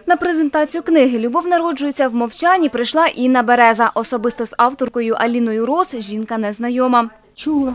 На презентацію книги «Любов народжується в мовчанні» прийшла Інна Береза. Особисто з авторкою Аліною Рос жінка не знайома. Чула.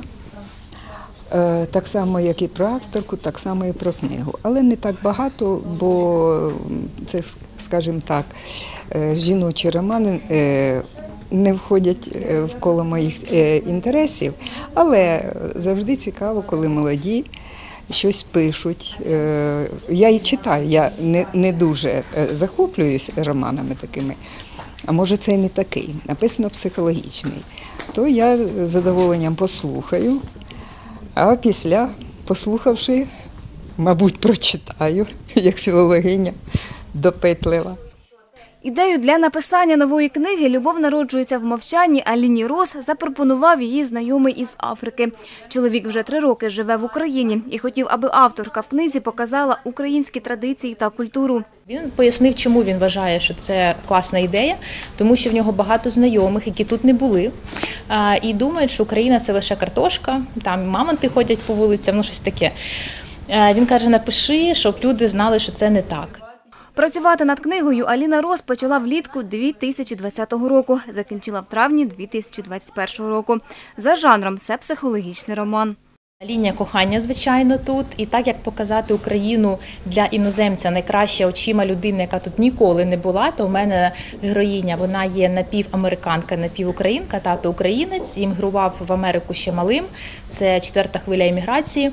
Так само, як і про авторку, так само і про книгу. Але не так багато, бо це, скажімо так, жіночі романи не входять в коло моїх інтересів. Але завжди цікаво, коли молоді щось пишуть. Я і читаю, я не дуже захоплююсь романами такими, а може це і не такий, написано психологічний. То я з задоволенням послухаю, а після, послухавши, мабуть, прочитаю, як філологиня допитлива. Ідею для написання нової книги «Любов народжується в мовчанні» Аліні Рос запропонував її знайомий із Африки. Чоловік вже 3 роки живе в Україні і хотів, аби авторка в книзі показала українські традиції та культуру. Він пояснив, чому він вважає, що це класна ідея, тому що в нього багато знайомих, які тут не були, і думають, що Україна – це лише картошка, там мамонти ходять по вулицям, ну щось таке. Він каже, напиши, щоб люди знали, що це не так. Працювати над книгою Аліна Рос почала влітку 2020 року, закінчила в травні 2021 року. За жанром – це психологічний роман. Лінія кохання, звичайно, тут. І так, як показати Україну для іноземця найкраще очима людини, яка тут ніколи не була, то в мене героїня, вона є напівамериканка, напівукраїнка, тато українець, іммігрував в Америку ще малим, це 4-та хвиля імміграції.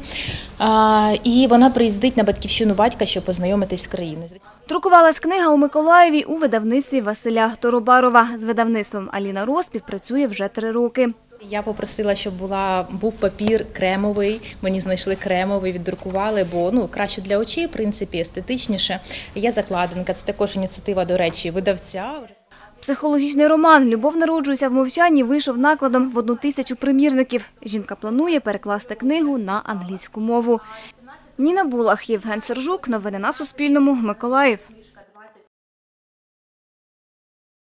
І вона приїздить на батьківщину батька, щоб познайомитись з країною. Друкувалась книга у Миколаєві у видавництві Василя Торобарова. З видавництвом Аліна Рос співпрацює вже 3 роки. Я попросила, щоб був папір кремовий, мені знайшли кремовий, віддрукували, бо краще для очей, в принципі, естетичніше. Я закладинка, це також ініціатива, до речі, видавця. Психологічний роман «Любов народжується в мовчанні» вийшов накладом в 1000 примірників. Жінка планує перекласти книгу на англійську мову. Ніна Булах, Євген Сержук. Новини на Суспільному. Миколаїв.